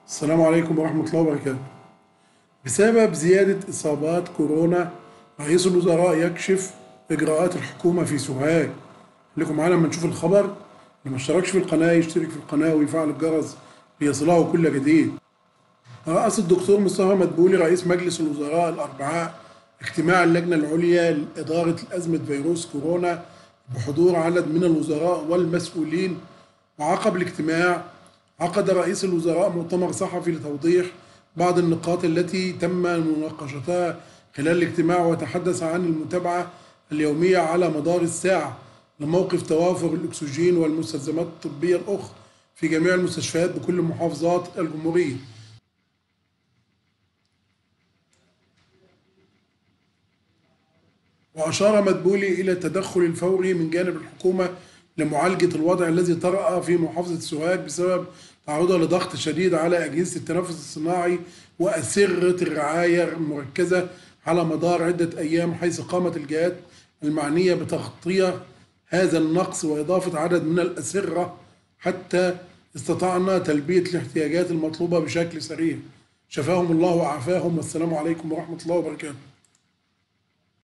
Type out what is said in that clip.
السلام عليكم ورحمة الله وبركاته. بسبب زيادة إصابات كورونا، رئيس الوزراء يكشف إجراءات الحكومة في سوهاج. خليكم معانا لما نشوف الخبر. اللي ما اشتركش في القناة يشترك في القناة ويفعل الجرس ليصله كل جديد. رأس الدكتور مصطفى مدبولي رئيس مجلس الوزراء الأربعاء اجتماع اللجنة العليا لإدارة أزمة فيروس كورونا بحضور عدد من الوزراء والمسؤولين. وعقب الاجتماع عقد رئيس الوزراء مؤتمر صحفي لتوضيح بعض النقاط التي تم مناقشتها خلال الاجتماع، وتحدث عن المتابعة اليومية على مدار الساعة لموقف توافر الأكسجين والمستلزمات الطبية الأخرى في جميع المستشفيات بكل محافظات الجمهورية. وأشار مدبولي إلى التدخل الفوري من جانب الحكومة لمعالجة الوضع الذي طرأ في محافظة سوهاج بسبب تعرضها لضغط شديد على أجهزة التنفس الصناعي وأسرة الرعاية المركزة على مدار عدة أيام، حيث قامت الجهات المعنية بتغطية هذا النقص وإضافة عدد من الأسرة حتى استطعنا تلبية الاحتياجات المطلوبة بشكل سريع. شفاهم الله وعافاهم، والسلام عليكم ورحمة الله وبركاته.